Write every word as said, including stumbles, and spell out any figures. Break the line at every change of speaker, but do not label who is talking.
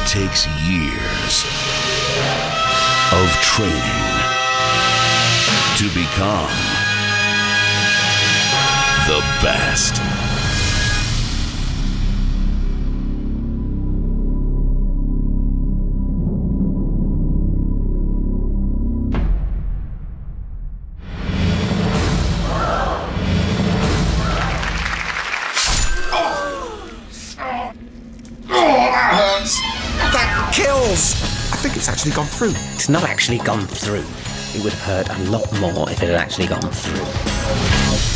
takes years of training to become the best.
That kills! I think it's actually gone through.
It's not actually gone through. It would have hurt a lot more if it had actually gone through.